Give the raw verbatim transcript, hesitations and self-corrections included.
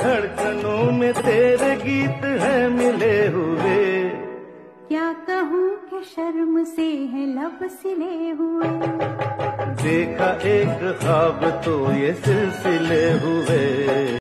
धड़कनों में तेरे गीत है मिले हुए। क्या कहूँ कि शर्म से है लब सिले हुए। देखा एक ख्वाब तो ये सिलसिले हुए।